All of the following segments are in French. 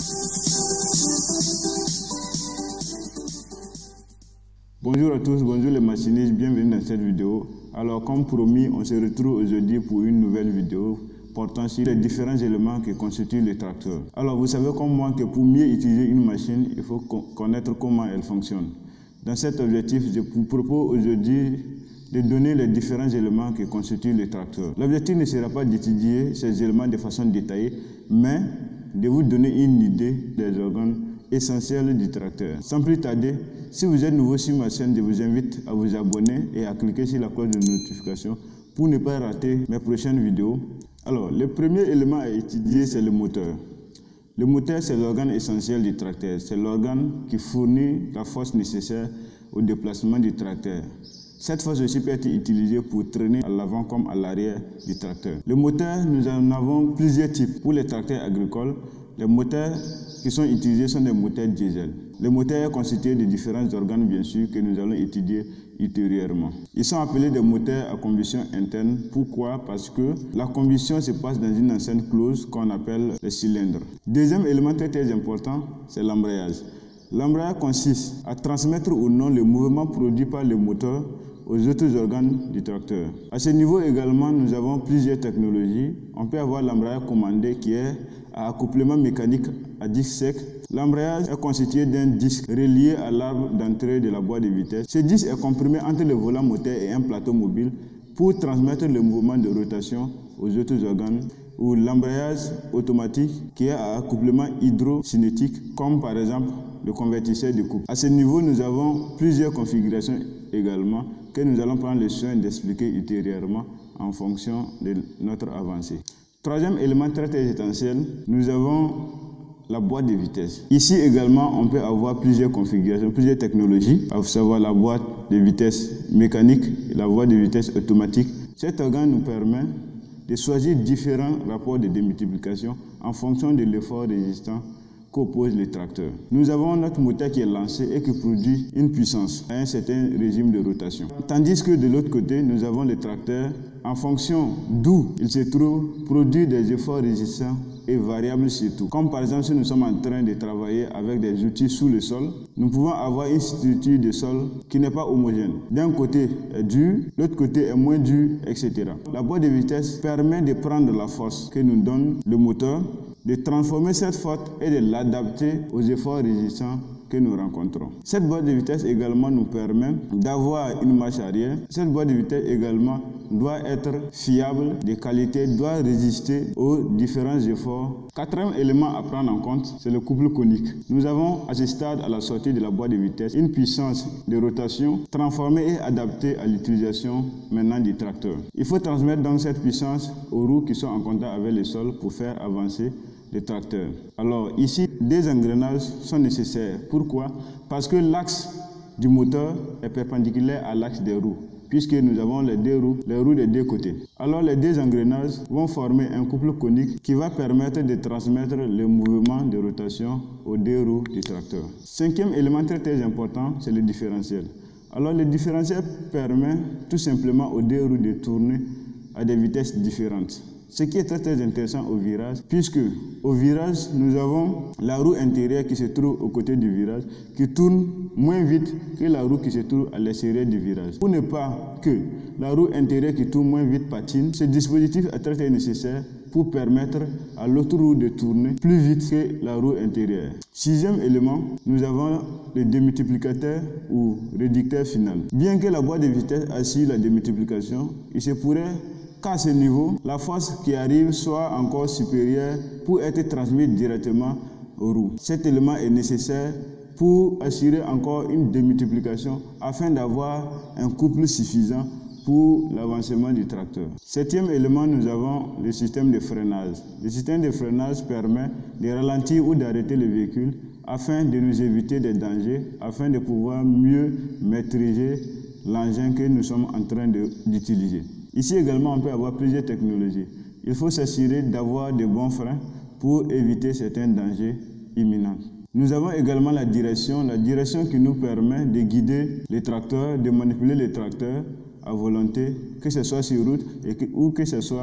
Bonjour à tous, bonjour les machinistes, bienvenue dans cette vidéo. Alors comme promis, on se retrouve aujourd'hui pour une nouvelle vidéo portant sur les différents éléments qui constituent le tracteur. Alors vous savez comme moi que pour mieux utiliser une machine, il faut connaître comment elle fonctionne. Dans cet objectif, je vous propose aujourd'hui de donner les différents éléments qui constituent le tracteur. L'objectif ne sera pas d'étudier ces éléments de façon détaillée, mais de vous donner une idée des organes essentiels du tracteur. Sans plus tarder, si vous êtes nouveau sur ma chaîne, je vous invite à vous abonner et à cliquer sur la cloche de notification pour ne pas rater mes prochaines vidéos. Alors, le premier élément à étudier, c'est le moteur. Le moteur, c'est l'organe essentiel du tracteur. C'est l'organe qui fournit la force nécessaire au déplacement du tracteur. Cette force aussi peut être utilisée pour traîner à l'avant comme à l'arrière du tracteur. Le moteur, nous en avons plusieurs types. Pour les tracteurs agricoles, les moteurs qui sont utilisés sont des moteurs diesel. Le moteur est constitué de différents organes, bien sûr, que nous allons étudier ultérieurement. Ils sont appelés des moteurs à combustion interne. Pourquoi? Parce que la combustion se passe dans une enceinte close qu'on appelle les cylindres. Deuxième élément très important, c'est l'embrayage. L'embrayage consiste à transmettre ou non le mouvement produit par le moteur aux autres organes du tracteur. À ce niveau également, nous avons plusieurs technologies. On peut avoir l'embrayage commandé qui est à accouplement mécanique à disque sec. L'embrayage est constitué d'un disque relié à l'arbre d'entrée de la boîte de vitesse. Ce disque est comprimé entre le volant moteur et un plateau mobile pour transmettre le mouvement de rotation aux autres organes, ou l'embrayage automatique qui est à accouplement hydrocinétique, comme par exemple le convertisseur de couple. À ce niveau, nous avons plusieurs configurations également que nous allons prendre le soin d'expliquer ultérieurement en fonction de notre avancée. Troisième élément très essentiel, nous avons la boîte de vitesse. Ici également, on peut avoir plusieurs configurations, plusieurs technologies, à savoir la boîte de vitesse mécanique et la boîte de vitesse automatique. Cet organe nous permet de choisir différents rapports de démultiplication en fonction de l'effort résistant qu'oppose le tracteur. Nous avons notre moteur qui est lancé et qui produit une puissance à un certain régime de rotation. Tandis que de l'autre côté, nous avons le tracteur, en fonction d'où il se trouve, produit des efforts résistants et variables surtout. Comme par exemple, si nous sommes en train de travailler avec des outils sous le sol, nous pouvons avoir une structure de sol qui n'est pas homogène. D'un côté est dur, l'autre côté est moins dur, etc. La boîte de vitesse permet de prendre la force que nous donne le moteur, de transformer cette force et de l'adapter aux efforts résistants que nous rencontrons. Cette boîte de vitesse également nous permet d'avoir une marche arrière. Cette boîte de vitesse également doit être fiable, de qualité, doit résister aux différents efforts. Quatrième élément à prendre en compte, c'est le couple conique. Nous avons à ce stade, à la sortie de la boîte de vitesse, une puissance de rotation transformée et adaptée à l'utilisation maintenant du tracteur. Il faut transmettre donc cette puissance aux roues qui sont en contact avec le sol pour faire avancer le tracteur. Alors ici, des engrenages sont nécessaires. Pourquoi? Parce que l'axe du moteur est perpendiculaire à l'axe des roues, puisque nous avons les roues des deux côtés. Alors les deux engrenages vont former un couple conique qui va permettre de transmettre le mouvement de rotation aux deux roues du tracteur. Cinquième élément très important, c'est le différentiel. Alors le différentiel permet tout simplement aux deux roues de tourner à des vitesses différentes. Ce qui est très intéressant au virage, puisque au virage, nous avons la roue intérieure qui se trouve aux côtés du virage, qui tourne moins vite que la roue qui se trouve à l'extérieur du virage. Pour ne pas que la roue intérieure qui tourne moins vite patine, ce dispositif est très nécessaire pour permettre à l'autre roue de tourner plus vite que la roue intérieure. Sixième élément, nous avons le démultiplicateur ou réducteur final. Bien que la boîte de vitesse assure la démultiplication, il se pourrait qu'à ce niveau, la force qui arrive soit encore supérieure pour être transmise directement aux roues. Cet élément est nécessaire pour assurer encore une démultiplication afin d'avoir un couple suffisant pour l'avancement du tracteur. Septième élément, nous avons le système de freinage. Le système de freinage permet de ralentir ou d'arrêter le véhicule afin de nous éviter des dangers, afin de pouvoir mieux maîtriser l'engin que nous sommes en train d'utiliser. Ici également, on peut avoir plusieurs technologies. Il faut s'assurer d'avoir de bons freins pour éviter certains dangers imminents. Nous avons également la direction qui nous permet de guider les tracteurs, de manipuler les tracteurs à volonté, que ce soit sur route ou que ce soit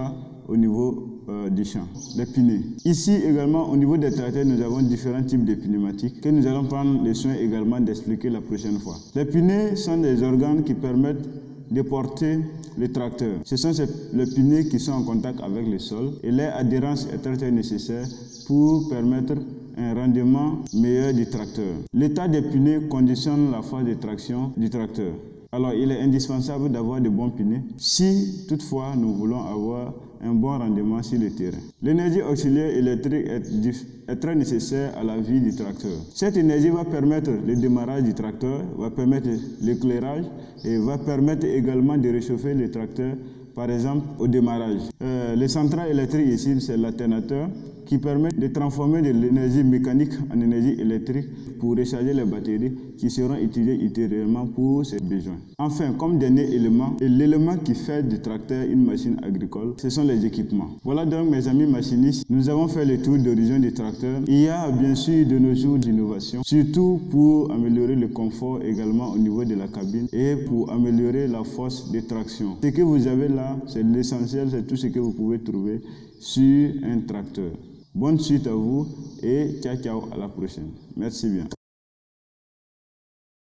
au niveau du champ. Les pneus. Ici également, au niveau des tracteurs, nous avons différents types de pneumatiques que nous allons prendre le soin également d'expliquer la prochaine fois. Les pneus sont des organes qui permettent de porter le tracteur. Ce sont les pneus qui sont en contact avec le sol et leur adhérence est très nécessaire pour permettre un rendement meilleur du tracteur. L'état des pneus conditionne la phase de traction du tracteur. Alors, il est indispensable d'avoir de bons pneus si toutefois nous voulons avoir un bon rendement sur le terrain. L'énergie auxiliaire électrique est très nécessaire à la vie du tracteur. Cette énergie va permettre le démarrage du tracteur, va permettre l'éclairage et va permettre également de réchauffer le tracteur, par exemple au démarrage. Les centrales électriques ici, c'est l'alternateur qui permet de transformer de l'énergie mécanique en énergie électrique pour recharger les batteries qui seront utilisées ultérieurement pour ces besoins. Enfin, comme dernier élément, et l'élément qui fait du tracteur une machine agricole, ce sont les équipements. Voilà donc mes amis machinistes, nous avons fait le tour d'horizon du tracteur. Il y a bien sûr de nos jours d'innovation, surtout pour améliorer le confort également au niveau de la cabine et pour améliorer la force de traction. Ce que vous avez là, c'est l'essentiel, c'est tout ce que vous pouvez trouver sur un tracteur. Bonne suite à vous et ciao ciao, à la prochaine. Merci bien.